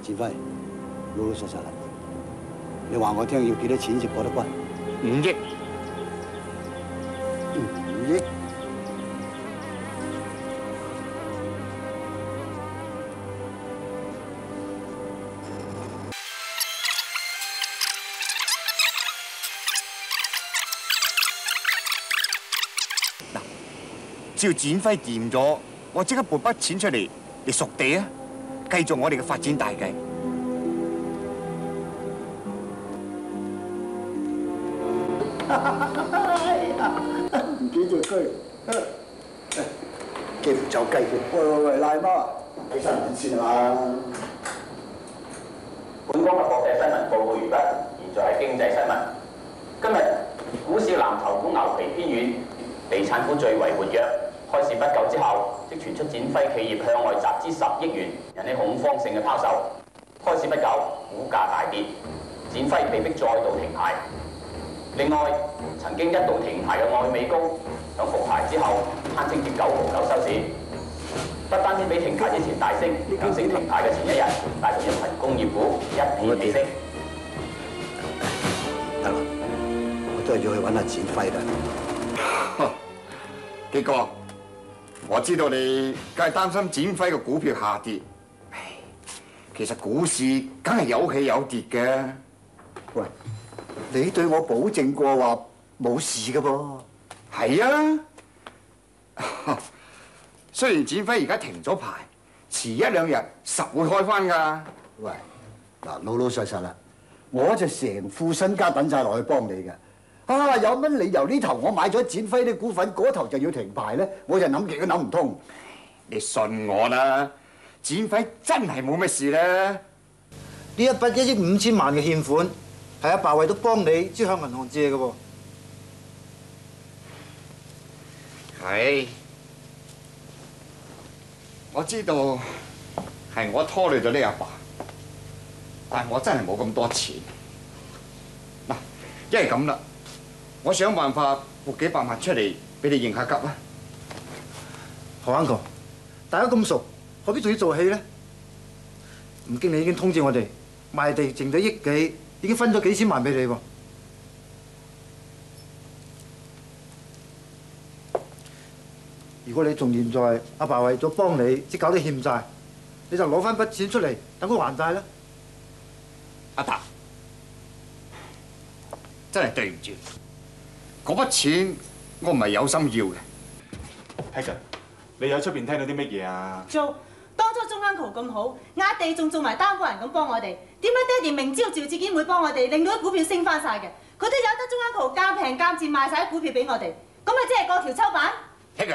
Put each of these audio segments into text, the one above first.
志輝，老老實實啦。你話我聽要幾多錢先過得關？5億。5億？ 嗱，只要展輝掂咗，我即刻撥筆錢出嚟贖地啊！繼續我哋嘅發展大計。 哎呀，唔見隻龜，幾乎走雞嘅。喂，賴媽，睇新聞先啦。 本港嘅國際新聞報告完畢，現在係經濟新聞。今日股市藍籌股牛皮偏軟，地產股最為活躍。開市不久之後，即傳出展輝企業向外集資10億元，引起恐慌性嘅拋售。開市不久，股價大跌，展輝被迫再度停牌。另外，曾經一度停牌嘅愛美高，響復牌之後，攤清跌9毫9收市。不單止比停牌之前大升，更升停牌嘅前一日，帶動一群工業股一起起升。 得啦，我都係要去揾阿展輝啦。 基哥，我知道你梗係擔心展輝嘅股票下跌。其實股市梗係有起有跌嘅。 喂，你對我保證過話冇事嘅噃？ 係啊。雖然展輝而家停咗牌，遲1、2日實會開翻㗎。 喂，嗱，老老實實啦，我就成副身家等晒落去幫你嘅。啊，有乜理由呢頭我買咗展輝啲股份，嗰頭就要停牌咧？我就諗極都諗唔通。 你信我啦，展輝真係冇乜事咧。 呢一筆1億5千萬嘅欠款，係阿爸為咗幫你先向銀行借嘅喎。 係，我知道係我拖累咗你阿爸，但係我真係冇咁多錢。嗱，一係咁啦，我想辦法撥幾百萬出嚟俾你應下急啦。 何 uncle， 大家咁熟，何必仲要做戲咧？吳經理已經通知我哋賣地剩咗1億幾，已經分咗幾千萬俾你喎。如果你仲現在阿爸為咗幫你，即搞啲欠債，你就攞翻筆錢出嚟等佢還債啦。 阿達，真係對唔住，嗰筆錢我唔係有心要嘅。 Hagen， 你喺出邊聽到啲乜嘢啊？ 做當初中間圖咁好，壓地仲做埋擔保人咁幫我哋，點解爹哋明知道趙志堅會幫我哋，令到啲股票升翻晒嘅，佢都有得中間圖價平價賤賣晒啲股票俾我哋，咁咪即係過橋抽板 ？Hagen，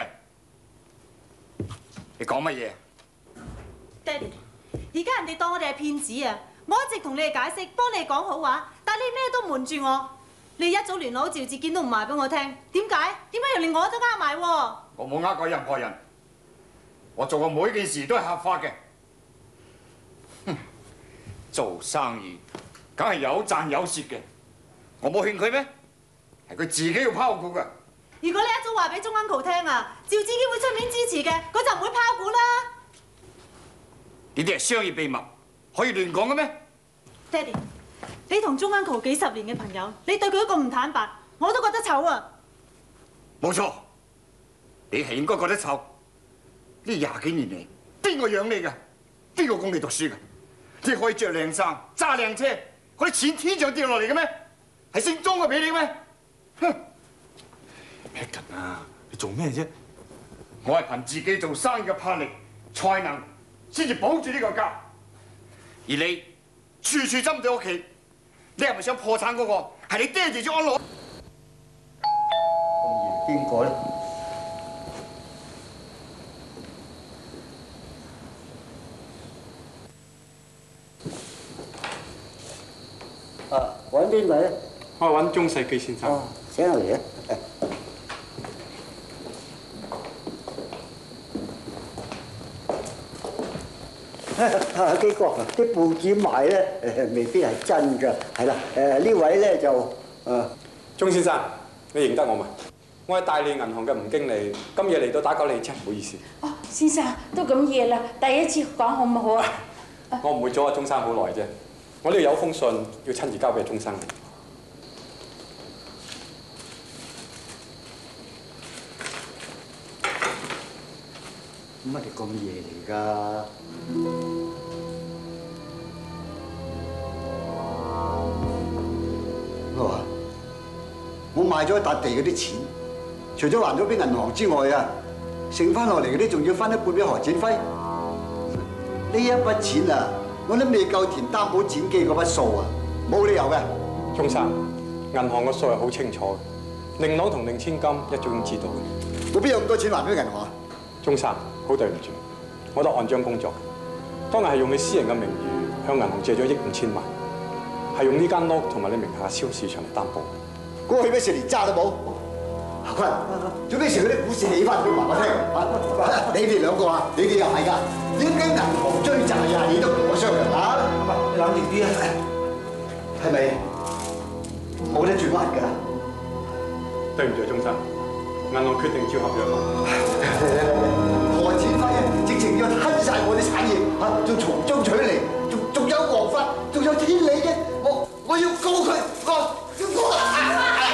你講乜嘢？ 爹哋，而家人哋當我哋係騙子啊！我一直同你哋解釋，幫你哋講好話，但你咩都瞞住我。你一早聯絡趙志堅都唔話俾我聽，點解？點解又連我都呃埋喎？ 我冇呃過任何人，我做嘅每件事都係合法嘅。哼，做生意梗係有賺有蝕嘅，我冇勸佢咩？係佢自己要拋股㗎。 如果你一早話俾鍾 uncle 聽啊，趙志堅會出面支持嘅，佢就唔會拋股啦。 呢啲係商業秘密，可以亂講嘅咩？ 爹哋，你同鍾 uncle 幾10年嘅朋友，你對佢都咁唔坦白，我都覺得醜啊！ 冇錯，你係應該覺得醜。呢20幾年嚟，邊個養你㗎？邊個供你讀書㗎？你可以着靚衫、揸靚車，嗰啲錢天上掉落嚟嘅咩？係姓鍾嘅俾你咩？哼 Hagen 啊，你做咩啫？ 我係憑自己做生意嘅魄力、才能，先至保住呢個家。而你處處針對屋企，你係咪想破產嗰個係你爹哋張安樂？ 咁嚴邊個咧？啊，揾邊位咧？ 我係揾鍾世基先生。 哦，請下嚟啊！基哥，啲報紙賣咧未必係真㗎，係啦，呢位咧就鍾先生，你認得我嘛？我係大利銀行嘅吳經理，今日嚟到打攪你啫，唔好意思。 哦，先生都咁夜啦，第一次講好唔好啊？ 我我唔會阻阿鐘生好耐啫。我呢度有封信要親自交俾鐘生。 乜嘢咁夜嚟㗎？我賣咗一笪地嗰啲錢，除咗還咗俾銀行之外啊，剩翻落嚟嗰啲仲要翻一半俾何展輝。呢一筆錢啊，我都未夠填擔保展機嗰筆數啊，冇理由嘅。 鐘生，銀行個數係好清楚嘅，令郎同令千金一早已經知道嘅。 我邊有咁多錢還俾銀行啊？ 鐘生，好對唔住，我都按章工作。當日係用你私人嘅名義向銀行借咗1億5千萬，係用呢間屋同埋你名下超市場嚟擔保。 過去咩事連渣都冇。阿坤，做咩事嗰啲股市起翻俾話我聽啊？你哋兩個啊，你哋又係㗎，點解銀行追債啊？你都同我商量下。 你冷靜啲啊！ 係咪冇得轉彎㗎？ 對唔住，鐘生，銀行決定照合約啦。 何展輝啊，直情要吞晒我啲產業嚇，仲從中取利，仲有王法，仲有天理嘅，我要告佢，我要告佢。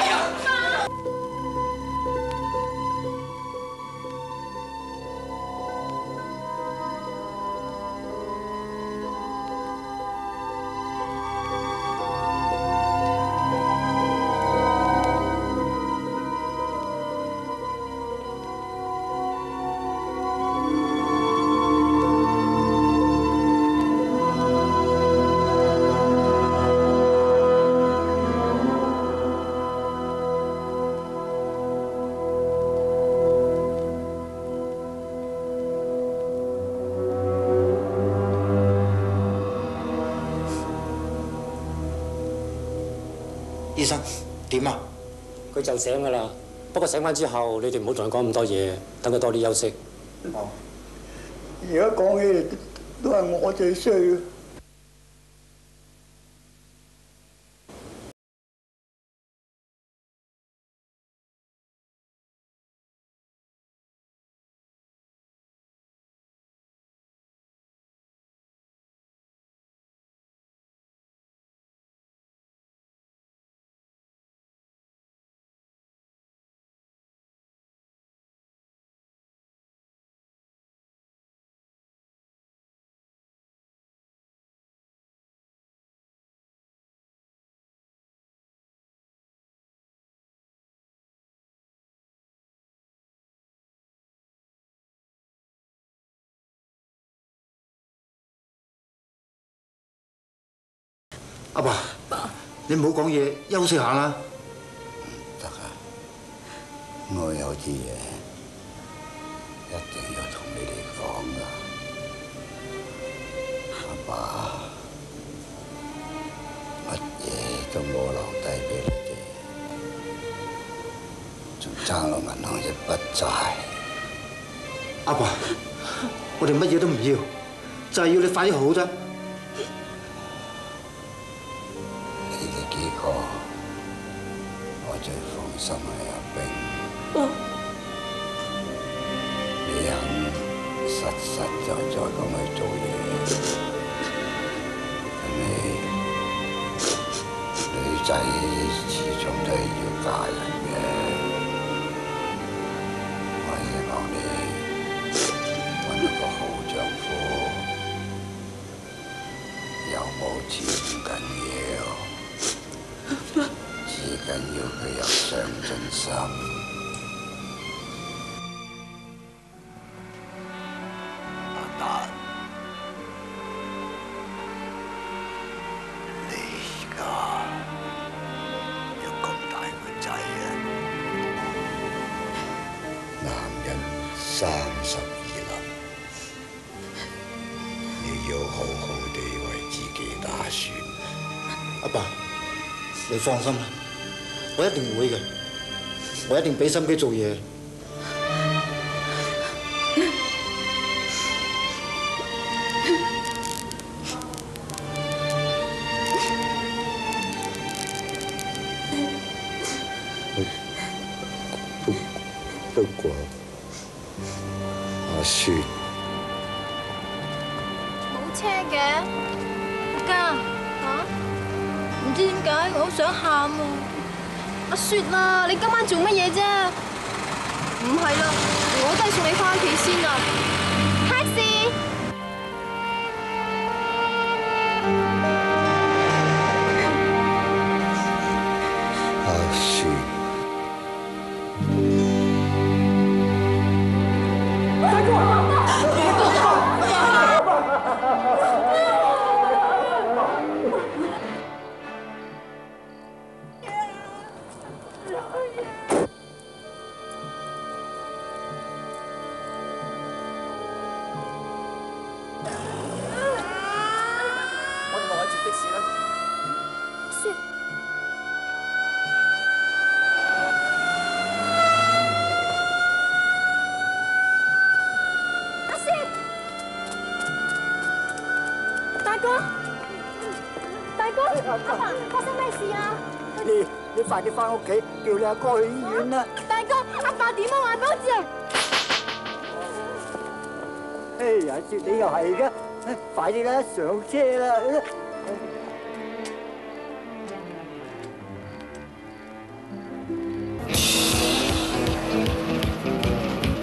醫生點啊？ 佢就醒㗎啦，不過醒翻之後，你哋唔好同佢講咁多嘢，等佢多啲休息。 哦，而家講起嚟都係我最衰嘅。 阿爸，你唔好講嘢，休息下啦。 得啊，我有啲嘢一定要同你哋講噶。阿爸，乜嘢都冇留低俾你哋，仲爭落銀行一筆債。 阿爸，我哋乜嘢都唔要，就係要你快啲好啫。我最放心係阿冰，你肯實實在在咁去做嘢，女仔始終都係要嫁人嘅。我希望你揾一個好丈夫，有冇錢唔緊要。最緊要佢有上進心。阿達，你而家有咁大個仔啊！男人32啦，你要好好地為自己打算。 阿爸，你放心啦。我一定會嘅，我一定俾心機做嘢。 不過，阿雪冇車嘅。 㗎？嚇？唔知點解我好想喊喎。阿雪啊，你今晚做乜嘢啫？唔係啦，我都係送你翻屋企先啦。Taxi！ 阿雪。 阿爸，發生咩事啊？ 你快啲翻屋企，叫你阿哥去醫院啦！ 大哥，阿爸點啊？話俾我知啊！ 哎呀，雪你又係嘅，快啲啦，上車啦！